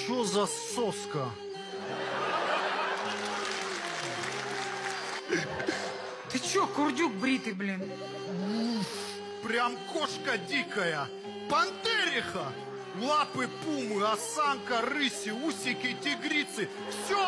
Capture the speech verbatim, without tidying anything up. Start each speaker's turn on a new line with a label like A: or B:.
A: Чё за соска?
B: Ты чё, курдюк бритый, блин?
A: Прям кошка дикая. Пантериха. Лапы пумы, осанка рыси, усики тигрицы. Все